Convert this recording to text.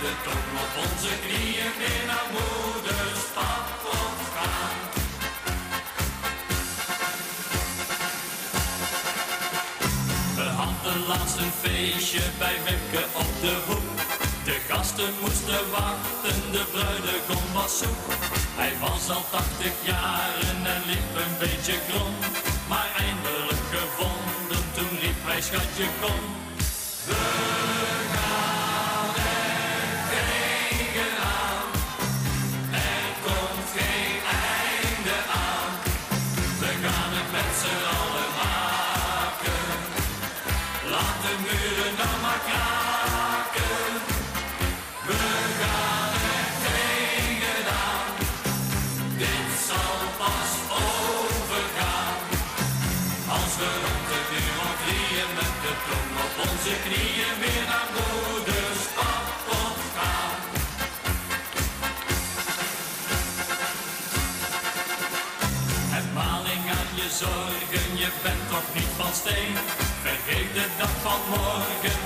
de tong op onze knieën weer naar moeders pad gaan. We hadden laatst een feestje bij Wipke op de hoek. De gasten moesten wachten, de bruidegom was zoek. Hij was al 80 jaren en liep een beetje krom. Maar eindelijk gevonden, toen riep hij schatje kom. We gaan er tegenaan, er komt geen einde aan. We gaan het met z'n allen maken, laat de muren dan maar kraken. We gaan er tegenaan, dit zal pas overgaan. Als we rond de uur of 3 met de tong op onze knieën weer naar moeders pad gaan. Heb maling aan je zorgen, je bent toch niet van steen. Vergeet de dag van morgen,